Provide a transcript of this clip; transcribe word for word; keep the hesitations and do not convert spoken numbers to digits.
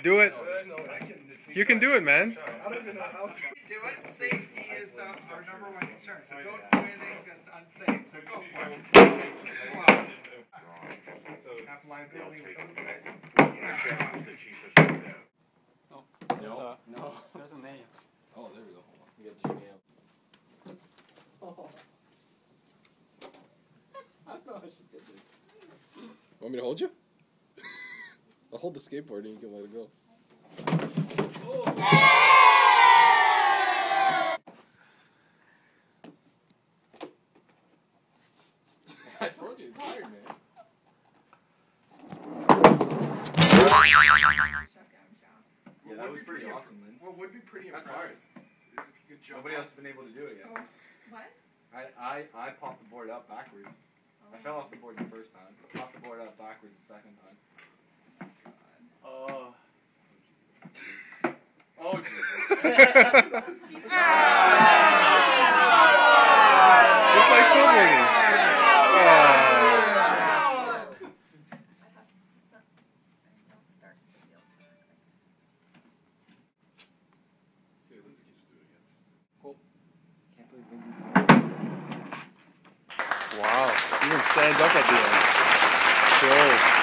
Do it. No, I can You can do it, man. I don't even know how to do it. Safety is the, our number one concern. So don't do anything that's unsafe. So go for it. Wow. Have liability with those guys. No. No. No. There's a nail. Oh, there we go. Hold on. We got two nails. Oh. I don't know how she did this. Want me to hold you? I'll hold the skateboard and you can let it go. Oh. I told you it's hard, man. Yeah, that was pretty awesome, Lynn. What would be pretty That's impressive hard. is if you could jump. Nobody else has been able to do it yet. Oh, what? I, I, I popped the board up backwards. Oh. I fell off the board the first time. Popped the board up backwards the second time. Oh. Oh, Jesus. Just like snowboarding. Oh. Wow, even stands up at the end. Whoa.